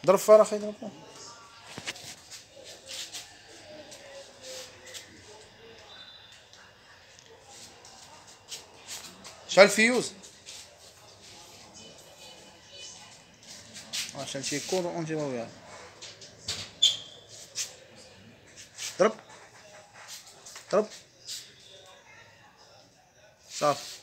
ضرب فار اخي ضرب فار. شعل فيوز عشان شي يكون اونجي وياه. ضرب ضرب صافي.